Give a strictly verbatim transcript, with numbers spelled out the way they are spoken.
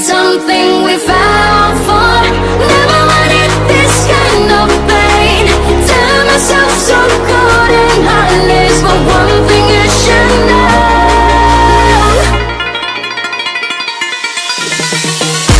something we fell for. Never wanted this kind of pain. Tell myself so good and heartless, but one thing you should know.